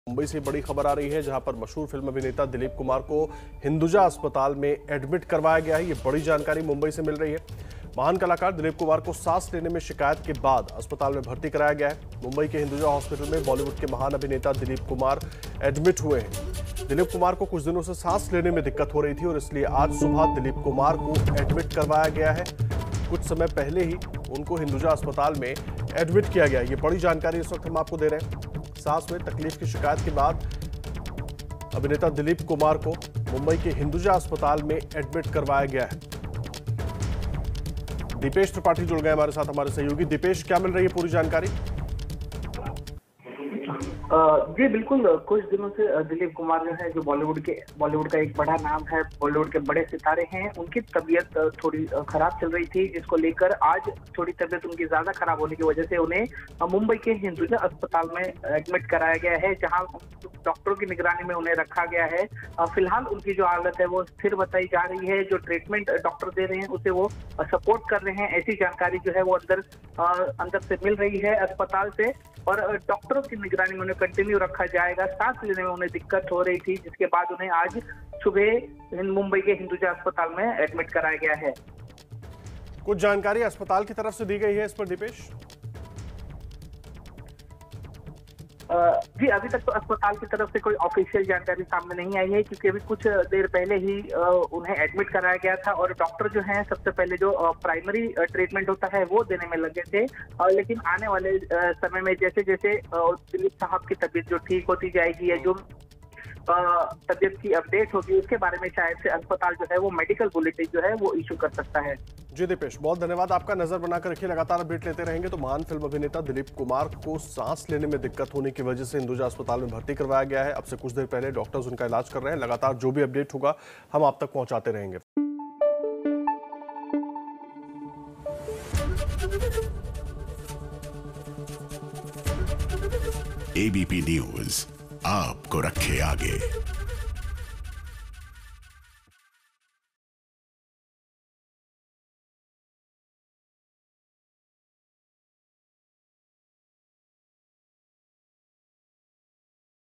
मुंबई से बड़ी खबर आ रही है, जहां पर मशहूर फिल्म अभिनेता दिलीप कुमार को हिंदुजा अस्पताल में एडमिट करवाया गया है। ये बड़ी जानकारी मुंबई से मिल रही है। महान कलाकार दिलीप कुमार को सांस लेने में शिकायत के बाद अस्पताल में भर्ती कराया गया है। मुंबई के हिंदुजा हॉस्पिटल में बॉलीवुड के महान अभिनेता दिलीप कुमार एडमिट हुए हैं। दिलीप कुमार को कुछ दिनों से सांस लेने में दिक्कत हो रही थी और इसलिए आज सुबह दिलीप कुमार को एडमिट करवाया गया है। कुछ समय पहले ही उनको हिंदुजा अस्पताल में एडमिट किया गया। ये बड़ी जानकारी इस वक्त हम आपको दे रहे हैं। सांस में तकलीफ की शिकायत के बाद अभिनेता दिलीप कुमार को मुंबई के हिंदुजा अस्पताल में एडमिट करवाया गया है। दीपेश त्रिपाठी जुड़ गए हमारे साथ, हमारे सहयोगी। दीपेश, क्या मिल रही है पूरी जानकारी? जी बिल्कुल, कुछ दिनों से दिलीप कुमार जो है, जो बॉलीवुड का एक बड़ा नाम है, बॉलीवुड के बड़े सितारे हैं, उनकी तबीयत थोड़ी खराब चल रही थी, जिसको लेकर आज थोड़ी तबीयत उनकी ज्यादा खराब होने की वजह से उन्हें मुंबई के हिंदुजा अस्पताल में एडमिट कराया गया है, जहां डॉक्टरों की निगरानी में उन्हें रखा गया है। फिलहाल उनकी जो हालत है वो स्थिर बताई जा रही है। जो ट्रीटमेंट डॉक्टर दे रहे हैं उसे वो सपोर्ट कर रहे हैं, ऐसी जानकारी जो है वो अंदर से मिल रही है अस्पताल से। और डॉक्टरों की निगरानी में उन्हें कंटिन्यू रखा जाएगा। सांस लेने में उन्हें दिक्कत हो रही थी, जिसके बाद उन्हें आज सुबह मुंबई के हिंदुजा अस्पताल में एडमिट कराया गया है। कुछ जानकारी अस्पताल की तरफ से दी गई है इस पर, दीपेश? जी, अभी तक तो अस्पताल की तरफ से कोई ऑफिशियल जानकारी सामने नहीं आई है, क्योंकि अभी कुछ देर पहले ही उन्हें एडमिट कराया गया था और डॉक्टर जो हैं सबसे पहले जो प्राइमरी ट्रीटमेंट होता है वो देने में लगे थे। लेकिन आने वाले समय में जैसे जैसे दिलीप साहब की तबीयत जो ठीक होती जाएगी या जो तबीयत की अपडेट होगी, उसके बारे में शायद से अस्पताल जो है वो मेडिकल बुलेटिन जो है वो इशू कर सकता है। जी दीपेश, बहुत धन्यवाद आपका। नजर बनाकर रखिए, लगातार अपडेट लेते रहेंगे। तो महान फिल्म अभिनेता दिलीप कुमार को सांस लेने में दिक्कत होने की वजह से हिंदुजा अस्पताल में भर्ती करवाया गया है। अब से कुछ देर पहले डॉक्टर्स उनका इलाज कर रहे हैं। लगातार जो भी अपडेट होगा हम आप तक पहुंचाते रहेंगे। एबीपी न्यूज आपको रखे आगे।